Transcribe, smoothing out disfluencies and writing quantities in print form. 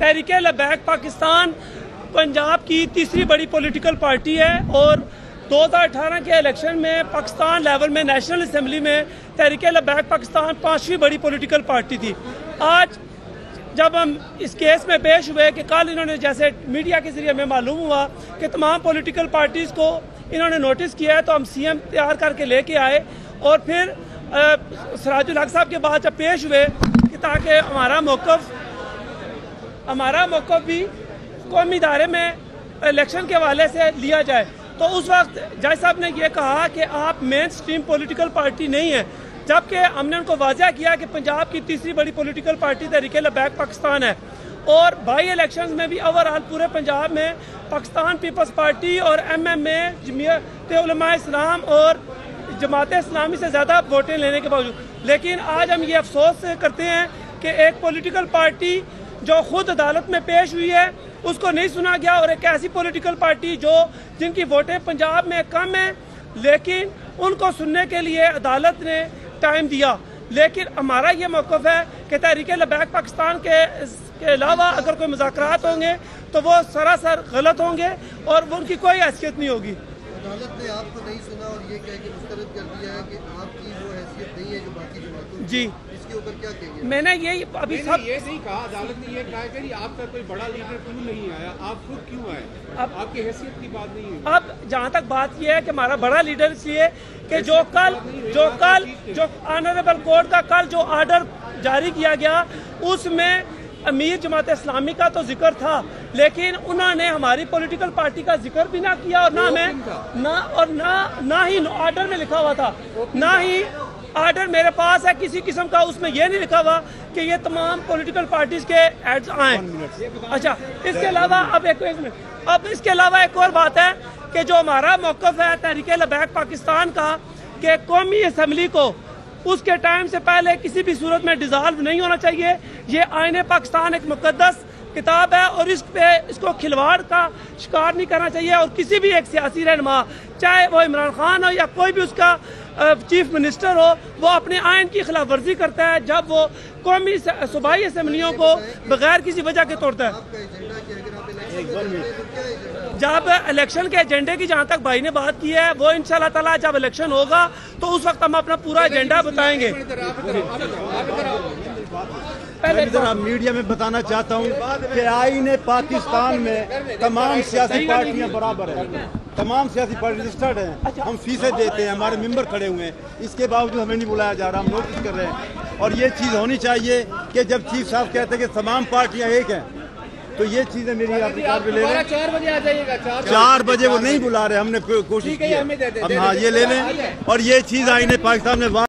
تحریک لبیک پاکستان پنجاب کی تیسری بڑی پولیٹیکل پارٹی ہے اور 2018 کے الیکشن میں پاکستان لیول میں نیشنل اسمبلی میں تحریک لبیک پاکستان 5ویں بڑی پولیٹیکل پارٹی تھی۔ آج جب ہم اس کیس میں پیش ہوئے کہ کل انہوں نے جیسے میڈیا کے ذریعے ہمیں معلوم ہوا کہ تمام پولیٹیکل پارٹیز کو انہوں نے نوٹس کیا ہے، تو ہم سی ایم تیار کر کے لے کے آئے اور پھر سراج الحق صاحب کے بعد جب پیش ہوئے کہ تاکہ ہمارا موقف بھی قومی ادارے میں الیکشن کے حوالے سے لیا جائے، تو اس وقت جج صاحب نے یہ کہا کہ آپ مین سٹریم پولیٹیکل پارٹی نہیں ہیں، جبکہ ہم نے ان کو واضح کیا کہ پنجاب کی تیسری بڑی پولیٹیکل پارٹی تحریک لبیک پاکستان ہے، اور بائی الیکشنز میں بھی اوورآل پورے پنجاب میں پاکستان پیپلز پارٹی اور M M A Jamiat Ulema Islam اور جماعت اسلامی سے زیادہ ووٹیں لینے کے باوجود، لیکن آج ہم یہ افسوس کرتے ہیں کہ ایک پولیٹیکل پارٹی جو خود عدالت میں پیش ہوئی ہے اس کو نہیں سنا گیا، اور ایک ایسی پولیٹیکل پارٹی جن کی ووٹیں پنجاب میں کم ہیں لیکن ان کو سننے کے لیے عدالت نے ٹائم دیا۔ لیکن ہمارا یہ موقف ہے کہ تحریک لبیک پاکستان کے علاوہ اگر کوئی مذاکرات ہوں گے تو وہ سراسر غلط ہوں گے اور ان کی کوئی حیثیت نہیں ہوگی۔ عدالت نے آپ کو نہیں سنا اور یہ کہہ کے مسترد کر دیا ہے کہ آپ کی وہ حیثیت نہیں ہے جو باقی جماعتوں کی، جی اس کے اوپر کیا کہیں گے؟ میں نے یہی ابھی یہ نہیں کہا، عدالت نے یہ کہا کہ آپ کا کوئی بڑا لیڈر کیوں نہیں آیا، آپ خود کیوں آئے، آپ کی حیثیت کی بات نہیں ہے۔ اب جہاں تک بات یہ ہے کہ ہمارا بڑا لیڈر اس لیے کہ جو آنریبل کورٹ کا کل جو آرڈر جاری کیا گیا اس میں امیر جماعت اسلامی کا تو ذکر تھا، لیکن انہوں نے ہماری پولیٹیکل پارٹی کا ذکر بھی نہ کیا اور نہ ہی آرڈر میں لکھا ہوا تھا، نہ ہی آرڈر میرے پاس ہے کسی قسم کا، اس میں یہ نہیں لکھا ہوا کہ یہ تمام پولیٹیکل پارٹیز کے ایڈز آئیں۔ اچھا، اس کے علاوہ اب اس کے علاوہ ایک اور بات ہے کہ جو ہمارا موقف ہے تحریک لبیک پاکستان کا کہ قومی اسمبلی کو اس کے ٹائم سے پہلے کسی بھی صورت میں ڈیزالو نہیں ہونا چاہیے۔ یہ آئین پاکستان ایک مقدس کتاب ہے اور اس کو کھلواڑ کا شکار نہیں کرنا چاہیے، اور کسی بھی ایک سیاسی رہنما چاہے وہ عمران خان ہو یا کوئی بھی اس کا چیف منسٹر ہو، وہ اپنے آئین کی خلاف ورزی کرتا ہے جب وہ قومی صوبائی اسمبلیوں کو بغیر کسی وجہ کے توڑتا ہے۔ جب الیکشن کے ایجنڈے کی جہاں تک بھائی نے بات کی ہے وہ انشاءاللہ تعالیٰ جب الیکشن ہوگا تو اس وقت ہم اپنا پورا ایجنڈا بتائیں گے۔ پہلے میڈیا میں بتانا چاہتا ہوں کہ آئین پاکستان میں تمام سیاسی پارٹیاں برابر ہیں، تمام سیاسی پارٹی رجسٹرڈ ہیں، ہم فیسیں دیتے ہیں، ہمارے ممبر کھڑے ہوئے ہیں، اس کے باوجود ہمیں نہیں بلایا جا رہا، ہم نوٹس کر رہے ہیں۔ اور یہ چیز ہونی چاہیے کہ جب چیف صاحب کہتے ہیں کہ تمام پارٹیاں ایک ہیں تو یہ چیزیں میری آپ کار پہ لے لیں۔ 4 بجے آ جائیے گا، 4 بجے وہ نہیں بلا رہے، ہم نے کوشش کی ہے، ہم ہاں یہ لے لیں، اور یہ چیز آئین پاکستان میں